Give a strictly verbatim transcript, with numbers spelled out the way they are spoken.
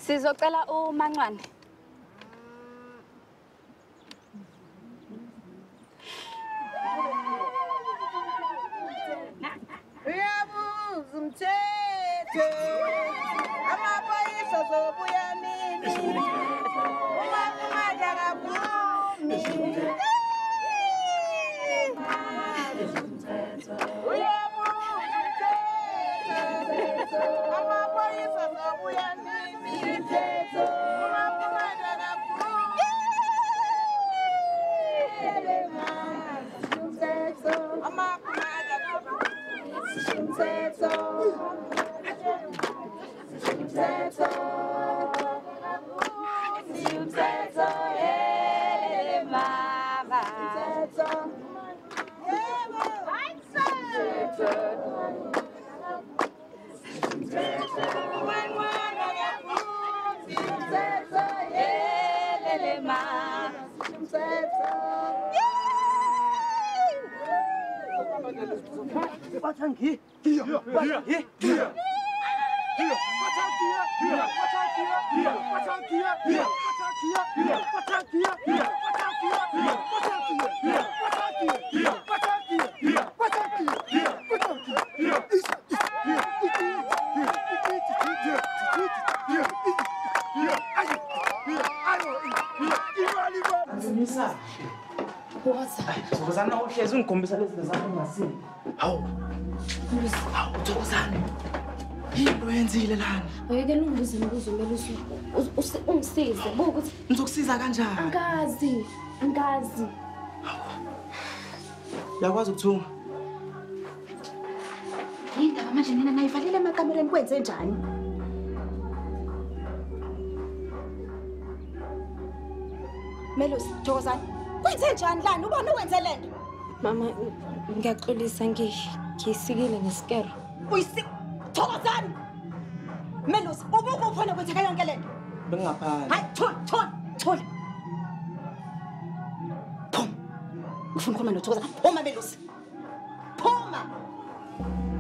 Sizocela uManqane. Uyabuza umthetho. Amaphoyisa zobuya nini? Uma kumaja kaphumi. Uyabuza umthetho. Amaphoyisa zobuya nini? Uma kumaja kaphumi. Ama kumaja kaphumi. Umthetho. Umthetho. Umthetho. Hey mama. Umthetho. Yebo. Umthetho. Umthetho. Mwana yafuthi. Umthetho. Hey mama. Umthetho. Batangi. Here. Here. Here. Here. Here. Batangia. Here. Batangia. Here. Batangia. Here. Batangia. Here. Batangia. Here. Batangia. Here. Batangia. Here. Batangia. Here. Batangia. Here. Batangia. Here. Misa. What's up? Thokozana uhlezi ungikhombisa lezi zakho ngasini. Hawu. Hawu Thokozana. Yini oyenzile lana? Ayeke lungibuze imibuzo kumele ungisize. Bokuthi Ngizokusiza kanjani? angazi, angazi. Yakwazi ukuthunga. Yindaba manje nina nayivalile emakamereni kwenze njani? Melusi, Thokozana. Kwenze njani lana? Ubona wenze lento? Mama, ngiyaxolisa ngisikile ngesikero. Uyisi Thokozana. Melusi, ubuke uphone kwenzeka yonke lento. Bengingaphani. Hayi, thula, thula, thula. Phuma. Ngifuna ukukhuluma noThokozana. Phuma Melusi. Phuma.